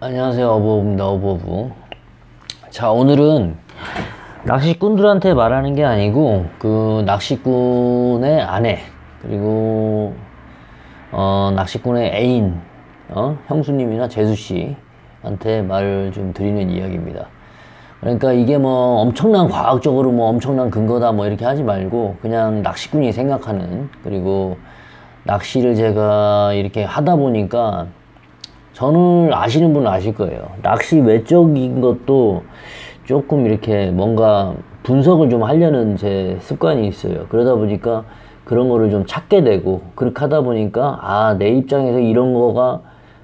안녕하세요, 어부어부입니다. 어부어부. 자, 오늘은 낚시꾼들한테 말하는 게 아니고 그 낚시꾼의 아내 그리고 낚시꾼의 애인 형수님이나 재수씨한테 말을 좀 드리는 이야기입니다. 그러니까 이게 뭐 엄청난 과학적으로 뭐 엄청난 근거다 뭐 이렇게 하지 말고 그냥 낚시꾼이 생각하는, 그리고 낚시를 제가 이렇게 하다 보니까 저는 아시는 분은 아실 거예요. 낚시 외적인 것도 조금 이렇게 뭔가 분석을 좀 하려는 제 습관이 있어요. 그러다 보니까 그런 거를 좀 찾게 되고, 그렇게 하다 보니까 내 입장에서 이런 거가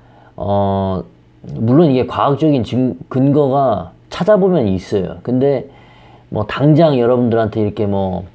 물론 이게 과학적인 근거가 찾아보면 있어요. 근데 뭐 당장 여러분들한테 이렇게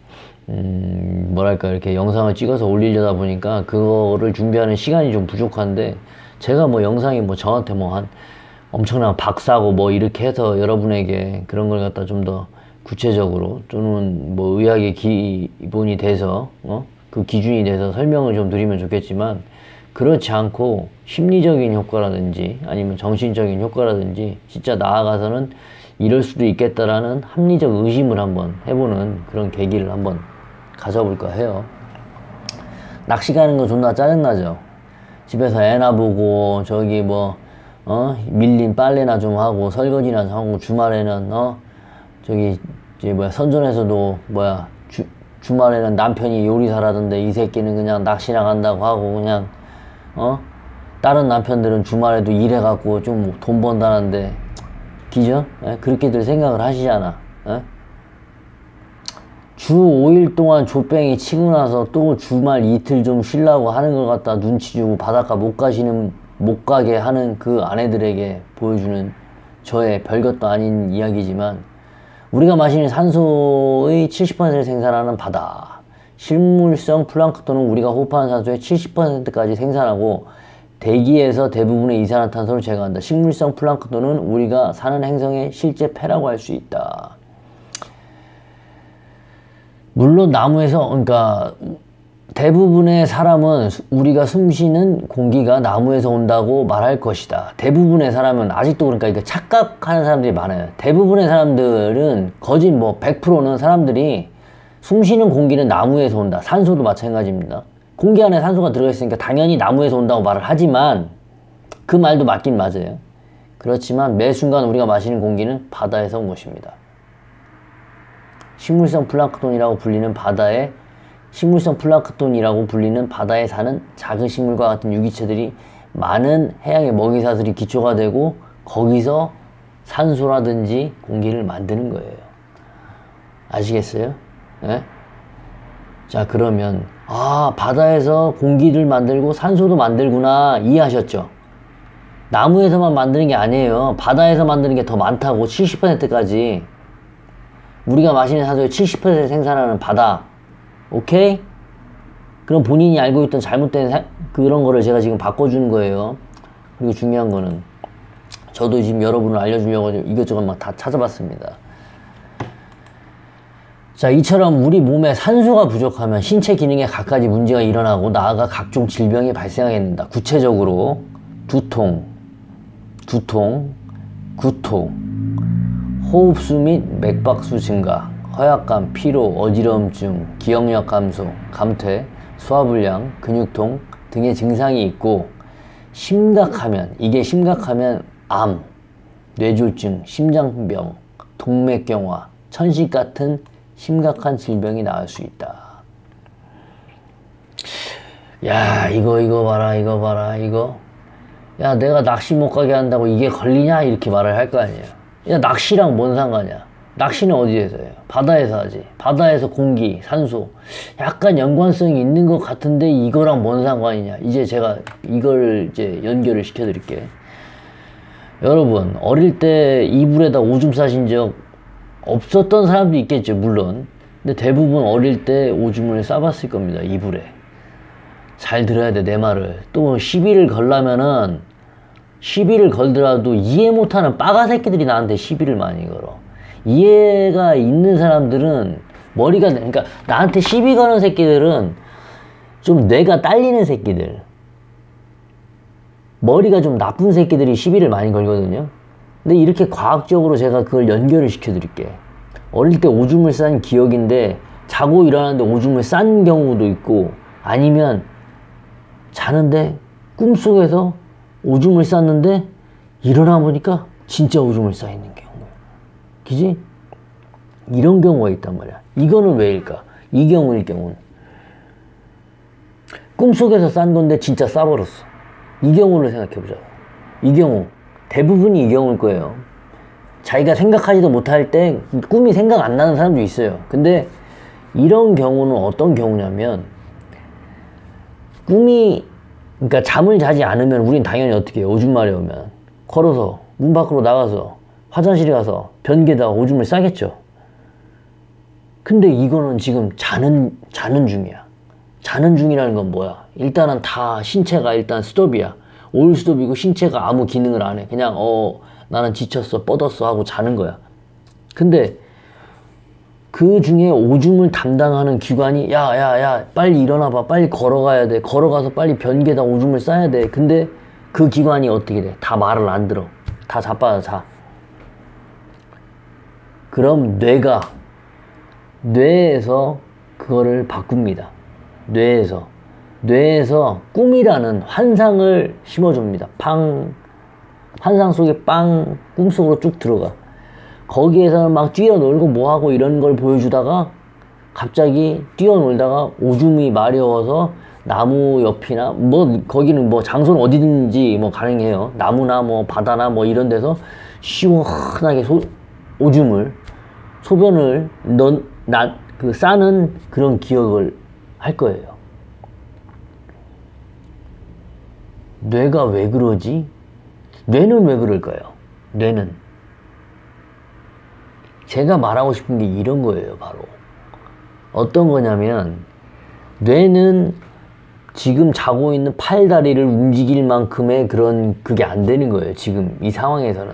뭐랄까 이렇게 영상을 찍어서 올리려다 보니까 그거를 준비하는 시간이 좀 부족한데, 제가 뭐 영상이 뭐 저한테 뭐 한 엄청난 박사고 뭐 이렇게 해서 여러분에게 그런 걸 갖다 좀 더 구체적으로 또는 뭐 의학의 기본이 돼서 그 기준이 돼서 설명을 좀 드리면 좋겠지만, 그렇지 않고 심리적인 효과라든지 아니면 정신적인 효과라든지 진짜 나아가서는 이럴 수도 있겠다라는 합리적 의심을 한번 해보는 그런 계기를 한번 가져볼까 해요. 낚시 가는 거 존나 짜증나죠. 집에서 애나 보고 저기 밀린 빨래나 좀 하고 설거지나 좀 하고, 주말에는 저기 선전에서도 주말에는 남편이 요리사라던데 이 새끼는 그냥 낚시나 간다고 하고 그냥 다른 남편들은 주말에도 일해갖고 좀 돈 번다는데 기죠? 그렇게들 생각을 하시잖아. 주 5일 동안 좆뱅이 치고 나서 또 주말 이틀 좀 쉬려고 하는 것 같다 눈치 주고 바닷가 못 가게 하는 그 아내들에게 보여주는 저의 별것도 아닌 이야기지만, 우리가 마시는 산소의 70%를 생산하는 바다, 식물성 플랑크톤은 우리가 호흡하는 산소의 70%까지 생산하고 대기에서 대부분의 이산화탄소를 제거한다. 식물성 플랑크톤은 우리가 사는 행성의 실제 폐라고 할 수 있다. 물론 나무에서, 그러니까 대부분의 사람은 우리가 숨쉬는 공기가 나무에서 온다고 말할 것이다. 대부분의 사람은 아직도 그러니까 이거 착각하는 사람들이 많아요. 대부분의 사람들은 거짓 100%는 사람들이 숨쉬는 공기는 나무에서 온다. 산소도 마찬가지입니다. 공기 안에 산소가 들어가 있으니까 당연히 나무에서 온다고 말을 하지만 그 말도 맞긴 맞아요. 그렇지만 매 순간 우리가 마시는 공기는 바다에서 온 것입니다. 식물성 플랑크톤이라고 불리는 바다에 사는 작은 식물과 같은 유기체들이 많은 해양의 먹이사슬이 기초가 되고 거기서 산소라든지 공기를 만드는 거예요. 아시겠어요? 네? 자, 그러면 바다에서 공기를 만들고 산소도 만들구나 이해하셨죠? 나무에서만 만드는 게 아니에요. 바다에서 만드는 게 더 많다고. 70%까지. 우리가 마시는 산소의 70%를 생산하는 바다. 오케이? 그럼 본인이 알고 있던 잘못된 그런 거를 제가 지금 바꿔주는 거예요. 그리고 중요한 거는 저도 지금 여러분을 알려주려고 이것저것 막 다 찾아봤습니다. 자, 이처럼 우리 몸에 산소가 부족하면 신체 기능에 갖가지 문제가 일어나고 나아가 각종 질병이 발생하게 된다. 구체적으로 두통, 구토, 호흡수 및 맥박수 증가, 허약감, 피로, 어지러움증, 기억력 감소, 감퇴, 소화불량, 근육통 등의 증상이 있고, 심각하면 암, 뇌졸중, 심장병, 동맥경화, 천식 같은 심각한 질병이 나올 수 있다. 야, 이거 봐라. 야, 내가 낚시 못 가게 한다고 이게 걸리냐? 이렇게 말을 할 거 아니에요. 야, 낚시랑 뭔 상관이야? 낚시는 어디에서 해요? 바다에서 하지. 바다에서 공기, 산소. 약간 연관성이 있는 것 같은데 이거랑 뭔 상관이냐? 이제 제가 이걸 이제 연결을 시켜드릴게요. 여러분, 어릴 때 이불에다 오줌 싸신 적 없었던 사람도 있겠죠, 물론. 근데 대부분 어릴 때 오줌을 싸봤을 겁니다, 이불에. 잘 들어야 돼, 내 말을. 또 시비를 걸려면은 시비를 걸더라도 이해 못하는 빠가 새끼들이 나한테 시비를 많이 걸어. 이해가 있는 사람들은 그러니까 나한테 시비 거는 새끼들은 좀 뇌가 딸리는 새끼들. 머리가 좀 나쁜 새끼들이 시비를 많이 걸거든요. 근데 이렇게 과학적으로 제가 그걸 연결을 시켜드릴게. 어릴 때 오줌을 싼 기억인데 자고 일어났는데 오줌을 싼 경우도 있고, 아니면 자는데 꿈속에서 오줌을 쌌는데 일어나 보니까 진짜 오줌을 싸 있는 경우. 그지? 이런 경우가 있단 말이야. 이거는 왜일까? 이 경우일 경우는 꿈속에서 싼 건데 진짜 싸버렸어. 이 경우를 생각해보자. 이 경우 대부분이 이 경우일 거예요. 자기가 생각하지도 못할 때 꿈이 생각 안 나는 사람도 있어요. 근데 이런 경우는 어떤 경우냐면, 꿈이, 그러니까 잠을 자지 않으면 우린 당연히 어떻게 해요? 오줌 마려우면 걸어서 문 밖으로 나가서 화장실에 가서 변기에다가 오줌을 싸겠죠. 근데 이거는 지금 자는 중이야. 자는 중이라는 건 뭐야? 일단은 다 신체가 일단 스톱이야. 올 스톱이고 신체가 아무 기능을 안 해. 그냥 나는 지쳤어, 뻗었어 하고 자는 거야. 근데 그 중에 오줌을 담당하는 기관이 야 빨리 일어나봐, 빨리 걸어가야 돼, 걸어가서 빨리 변기에다 오줌을 싸야 돼. 근데 그 기관이 어떻게 돼? 다 말을 안 들어. 다 자빠져 자. 그럼 뇌에서 그거를 바꿉니다. 뇌에서 꿈이라는 환상을 심어줍니다. 환상 속에 꿈속으로 쭉 들어가. 거기에서는 막 뛰어놀고 뭐하고 이런 걸 보여주다가 갑자기 뛰어놀다가 오줌이 마려워서 나무 옆이나 거기는 장소는 어디든지 가능해요. 나무나 바다나 이런 데서 시원하게 소변을 싸는 그런 기억을 할 거예요. 뇌가 왜 그러지? 뇌는 왜 그럴까요? 뇌는 제가 말하고 싶은 게 이런 거예요. 바로 어떤 거냐면, 뇌는 지금 자고 있는 팔다리를 움직일 만큼의 그게 안 되는 거예요. 지금 이 상황에서는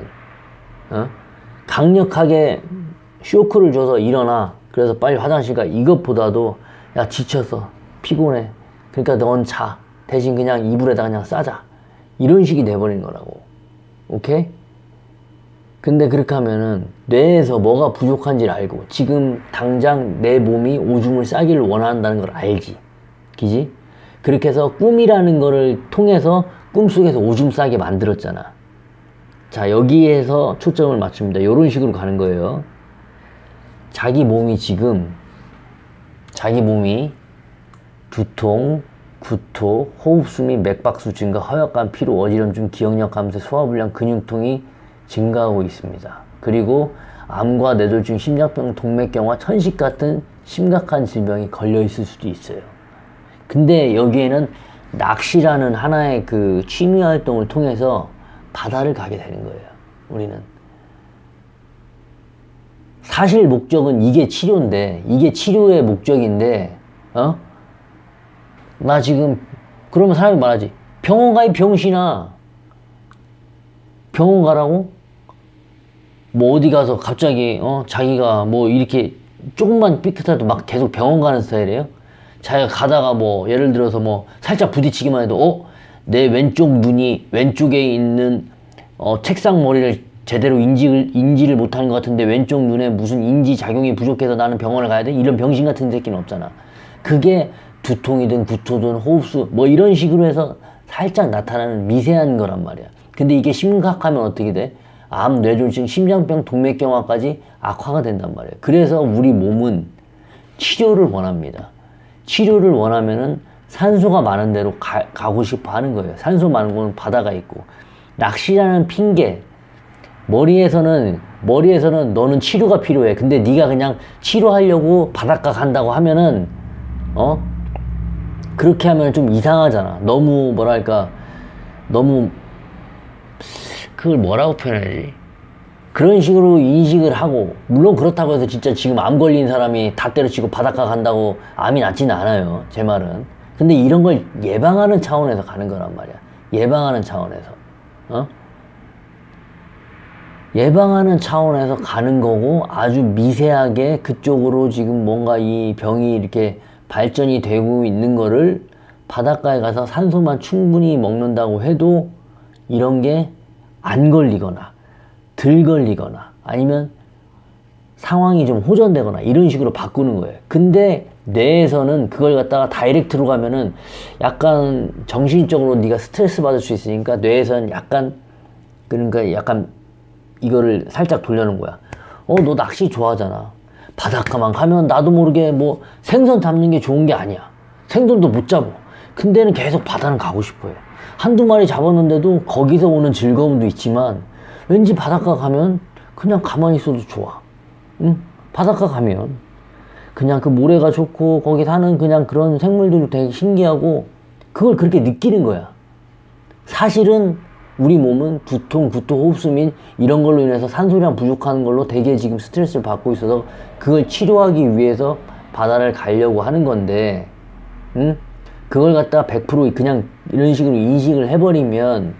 강력하게 쇼크를 줘서 일어나, 그래서 빨리 화장실 가, 이것보다도 야 지쳤어, 피곤해, 그러니까 넌 자, 대신 그냥 이불에다 그냥 싸자, 이런 식이 돼버린 거라고. 오케이? 근데 그렇게 하면은 뇌에서 뭐가 부족한지를 알고, 지금 당장 내 몸이 오줌을 싸기를 원한다는 걸 알지. 그지? 그렇게 해서 꿈이라는 거를 통해서 꿈속에서 오줌 싸게 만들었잖아. 자, 여기에서 초점을 맞춥니다. 이런 식으로 가는 거예요. 자기 몸이 두통, 구토, 호흡수 및 맥박수 증가, 허약감, 피로, 어지럼증, 기억력 감퇴, 소화불량, 근육통이 증가하고 있습니다. 그리고 암과 뇌졸중, 심장병, 동맥경화, 천식 같은 심각한 질병이 걸려 있을 수도 있어요. 근데 여기에는 낚시라는 하나의 그 취미 활동을 통해서 바다를 가게 되는 거예요. 우리는 사실 목적은 이게 치료인데, 이게 치료의 목적인데, 나 지금, 그러면 사람이 말하지, 병원 가 이 병신아. 병원 가라고? 어디 가서 갑자기 자기가 이렇게 조금만 삐끗해도 막 계속 병원 가는 스타일이에요? 자기가 가다가 예를 들어서 살짝 부딪히기만 해도 내 왼쪽 눈이 왼쪽에 있는 책상 머리를 제대로 인지를 못하는 것 같은데 왼쪽 눈에 무슨 인지 작용이 부족해서 나는 병원을 가야 돼? 이런 병신 같은 새끼는 없잖아. 그게 두통이든 구토든 호흡수 이런 식으로 해서 살짝 나타나는 미세한 거란 말이야. 근데 이게 심각하면 어떻게 돼? 암, 뇌졸중, 심장병, 동맥경화까지 악화가 된단 말이에요. 그래서 우리 몸은 치료를 원합니다. 치료를 원하면은 산소가 많은 데로 가고 싶어 하는 거예요. 산소 많은 곳은 바다가 있고. 낚시라는 핑계. 머리에서는 너는 치료가 필요해. 근데 네가 그냥 치료하려고 바닷가 간다고 하면은 그렇게 하면 좀 이상하잖아. 너무 그걸 뭐라고 표현해야지? 그런 식으로 인식을 하고, 물론 그렇다고 해서 진짜 지금 암 걸린 사람이 다 때려치고 바닷가 간다고 암이 낫지는 않아요. 제 말은. 근데 이런 걸 예방하는 차원에서 가는 거란 말이야. 예방하는 차원에서. 예방하는 차원에서 가는 거고, 아주 미세하게 그쪽으로 지금 뭔가 이 병이 이렇게 발전이 되고 있는 거를 바닷가에 가서 산소만 충분히 먹는다고 해도 이런 게 안 걸리거나 덜 걸리거나 아니면 상황이 좀 호전되거나 이런 식으로 바꾸는 거예요. 근데 뇌에서는 그걸 갖다가 다이렉트로 가면은 약간 정신적으로 네가 스트레스 받을 수 있으니까 뇌에서는 약간 그러니까 약간 이거를 살짝 돌려놓은 거야. 너 낚시 좋아하잖아. 바닷가만 가면 나도 모르게 뭐 생선 잡는 게 좋은 게 아니야. 생선도 못 잡아. 근데는 계속 바다는 가고 싶어요. 한두 마리 잡았는데도 거기서 오는 즐거움도 있지만 왠지 바닷가 가면 그냥 가만히 있어도 좋아. 응? 바닷가 가면 그냥 그 모래가 좋고 거기 사는 그냥 그런 생물들도 되게 신기하고 그걸 그렇게 느끼는 거야. 사실은 우리 몸은 두통, 구토, 호흡수 및 이런 걸로 인해서 산소량 부족한 걸로 되게 지금 스트레스를 받고 있어서 그걸 치료하기 위해서 바다를 가려고 하는 건데, 응? 그걸 갖다가 100% 그냥 이런 식으로 인식을 해버리면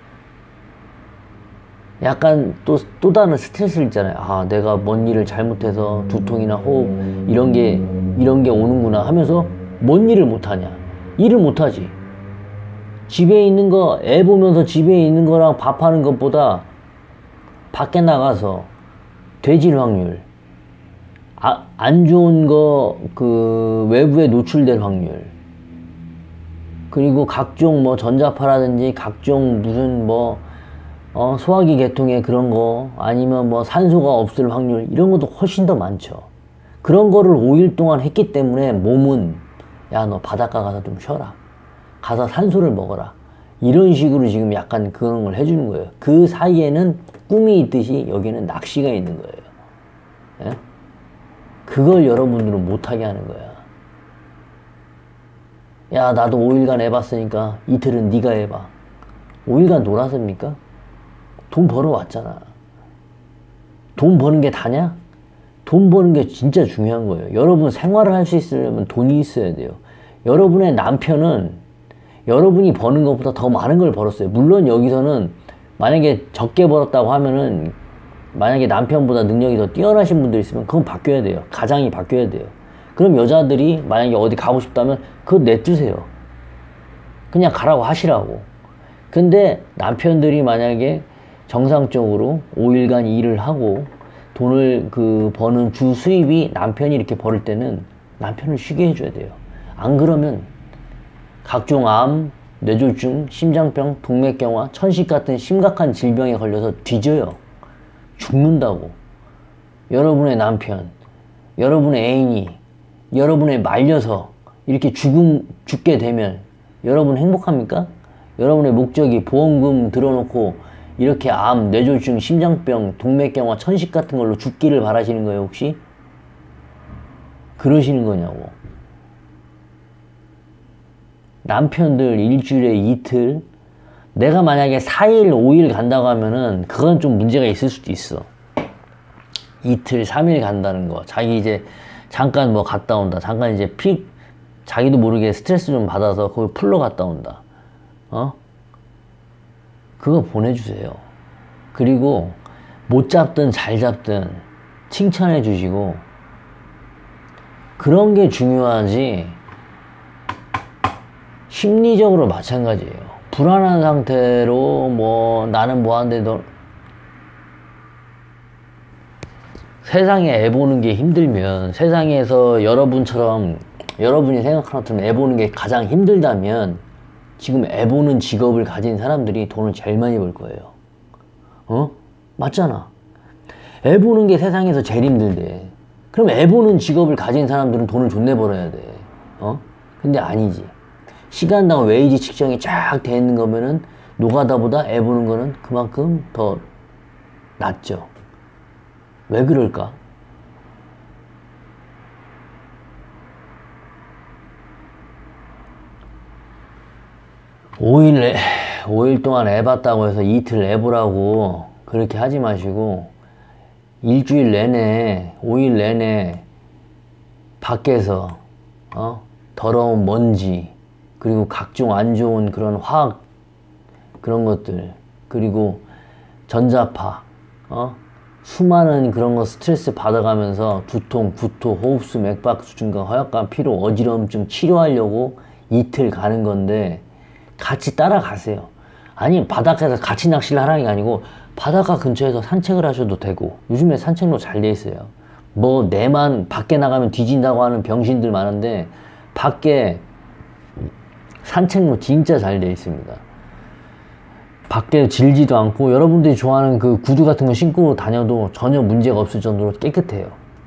약간 또 다른 스트레스를 있잖아요. 아, 내가 뭔 일을 잘못해서 두통이나 호흡 이런 게 오는구나 하면서 뭔 일을 못하냐. 일을 못하지. 집에 있는 거, 애 보면서 집에 있는 거랑 밥하는 것보다 밖에 나가서 돼질 확률, 안 좋은 거, 외부에 노출될 확률, 그리고 각종 뭐 전자파라든지 각종 무슨 소화기 계통의 그런 거, 아니면 뭐 산소가 없을 확률, 이런 것도 훨씬 더 많죠. 그런 거를 5일 동안 했기 때문에 몸은, 야, 너 바닷가 가서 좀 쉬어라. 가서 산소를 먹어라. 이런 식으로 지금 약간 그런 걸 해주는 거예요. 그 사이에는 꿈이 있듯이 여기는 낚시가 있는 거예요. 예? 그걸 여러분들은 못하게 하는 거야. 야, 나도 5일간 해봤으니까 이틀은 네가 해봐. 5일간 놀았습니까? 돈 벌어왔잖아. 돈 버는 게 다냐? 돈 버는 게 진짜 중요한 거예요. 여러분 생활을 할 수 있으려면 돈이 있어야 돼요. 여러분의 남편은 여러분이 버는 것보다 더 많은 걸 벌었어요. 물론 여기서는 만약에 적게 벌었다고 하면은 만약에 남편보다 능력이 더 뛰어나신 분들 있으면 그건 바뀌어야 돼요. 가장이 바뀌어야 돼요. 그럼 여자들이 만약에 어디 가고 싶다면 그거 내주세요. 그냥 가라고 하시라고. 근데 남편들이 만약에 정상적으로 5일간 일을 하고 돈을 버는 주 수입이 남편이 이렇게 벌을 때는 남편을 쉬게 해줘야 돼요. 안 그러면 각종 암, 뇌졸중, 심장병, 동맥경화, 천식 같은 심각한 질병에 걸려서 뒤져요. 죽는다고. 여러분의 남편, 여러분의 애인이 여러분에 말려서 이렇게 죽게 되면 여러분 행복합니까? 여러분의 목적이 보험금 들어놓고 이렇게 암, 뇌졸중, 심장병, 동맥경화, 천식 같은 걸로 죽기를 바라시는 거예요, 혹시? 그러시는 거냐고. 남편들 일주일에 이틀, 내가 만약에 4일, 5일 간다고 하면은 그건 좀 문제가 있을 수도 있어. 이틀, 3일 간다는 거. 자기 이제 잠깐 뭐 갔다 온다. 잠깐 이제 자기도 모르게 스트레스 좀 받아서 거기 풀러 갔다 온다. 그거 보내주세요. 그리고 못 잡든 잘 잡든 칭찬해 주시고, 그런 게 중요하지. 심리적으로 마찬가지예요. 불안한 상태로 뭐 나는 뭐하는데 너 세상에 애 보는 게 힘들면, 세상에서 여러분처럼 여러분이 생각하는 것처럼 애 보는 게 가장 힘들다면 지금 애 보는 직업을 가진 사람들이 돈을 제일 많이 벌 거예요. 맞잖아. 애 보는 게 세상에서 제일 힘들대. 그럼 애 보는 직업을 가진 사람들은 돈을 존내 벌어야 돼. 근데 아니지. 시간당 웨이지 측정이 쫙 돼 있는 거면은 노가다보다 애 보는 거는 그만큼 더 낫죠. 왜 그럴까? 오 일 동안 애 봤다고 해서 이틀 애 보라고 그렇게 하지 마시고, 일주일 내내, 5일 내내 밖에서 더러운 먼지, 그리고 각종 안 좋은 그런 화학 그런 것들, 그리고 전자파, 수많은 그런 거 스트레스 받아가면서 두통, 구토, 호흡수, 맥박수 증가, 허약감, 피로, 어지러움증 치료하려고 이틀 가는 건데 같이 따라가세요. 아니 바닷가에서 같이 낚시를 하라는 게 아니고 바닷가 근처에서 산책을 하셔도 되고 요즘에 산책로 잘 돼 있어요. 뭐 내만 밖에 나가면 뒤진다고 하는 병신들 많은데 밖에 산책로 진짜 잘 돼 있습니다. 밖에 질지도 않고 여러분들이 좋아하는 그 구두 같은 거 신고 다녀도 전혀 문제가 없을 정도로 깨끗해요.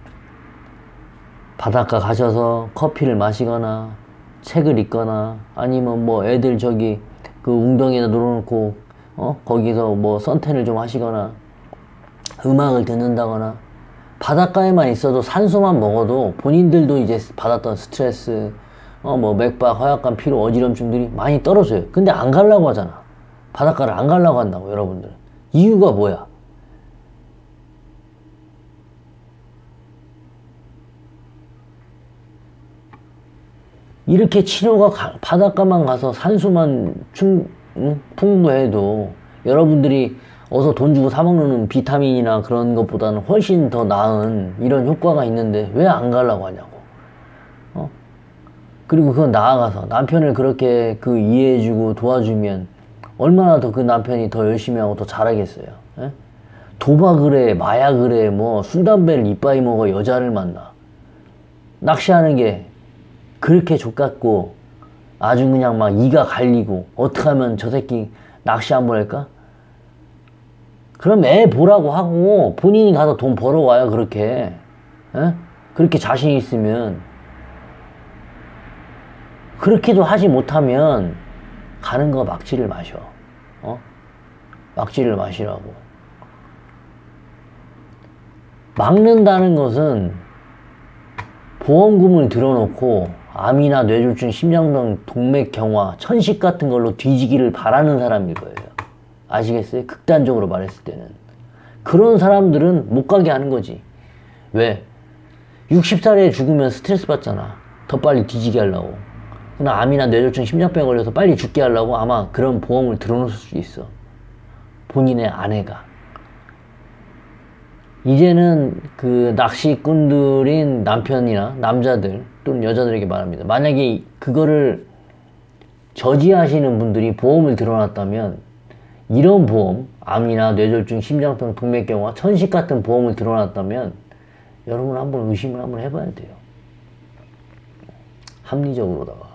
바닷가 가셔서 커피를 마시거나 책을 읽거나 아니면 뭐 애들 저기 그 웅덩이에다 놀아놓고 거기서 뭐 선탠을 좀 하시거나 음악을 듣는다거나 바닷가에만 있어도 산소만 먹어도 본인들도 이제 받았던 스트레스 뭐 맥박, 허약감, 피로, 어지럼증들이 많이 떨어져요. 근데 안 가려고 하잖아. 바닷가를 안 가려고 한다고 여러분들. 이유가 뭐야? 이렇게 치료가 바닷가만 가서 산소만 풍부해도 여러분들이 어서 돈 주고 사 먹는 비타민이나 그런 것보다는 훨씬 더 나은 이런 효과가 있는데 왜 안 가려고 하냐고. 그리고 그건 나아가서 남편을 그렇게 그 이해해주고 도와주면 얼마나 더 그 남편이 더 열심히 하고 더 잘하겠어요. 에? 도박을 해, 마약을 해, 뭐 술, 담배를 이빠이 먹어 여자를 만나. 낚시하는 게 그렇게 족같고 아주 그냥 막 이가 갈리고 어떻게 하면 저 새끼 낚시 한번 할까? 그럼 애 보라고 하고 본인이 가서 돈 벌어와요. 그렇게 그렇게 자신 있으면. 그렇게도 하지 못하면 가는 거 막지를 마셔. 막지를 마시라고. 막는다는 것은 보험금을 들어놓고 암이나 뇌졸중, 심장병, 동맥경화, 천식 같은 걸로 뒤지기를 바라는 사람일 거예요. 아시겠어요? 극단적으로 말했을 때는. 그런 사람들은 못 가게 하는 거지. 왜? 60살에 죽으면 스트레스 받잖아. 더 빨리 뒤지게 하려고. 그러나 암이나 뇌졸중, 심장병에 걸려서 빨리 죽게 하려고 아마 그런 보험을 들어놓을 수 있어. 본인의 아내가. 이제는 그 낚시꾼들인 남편이나 남자들 또는 여자들에게 말합니다. 만약에 그거를 저지하시는 분들이 보험을 들어놨다면 이런 보험, 암이나 뇌졸중, 심장병, 동맥경화, 천식 같은 보험을 들어놨다면 여러분 한번 의심을 한번 해봐야 돼요. 합리적으로다가.